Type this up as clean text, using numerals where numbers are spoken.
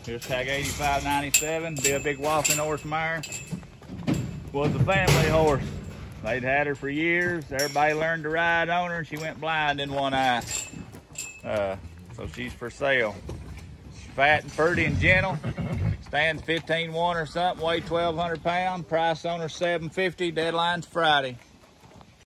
Here's tag 8597. Be a big walking horse mare. Was a family horse. They'd had her for years. Everybody learned to ride on her. She went blind in one eye. So she's for sale. Fat and pretty and gentle. Stands 15-1 or something. Weigh 1,200 pounds. Price on her $750. Deadline's Friday.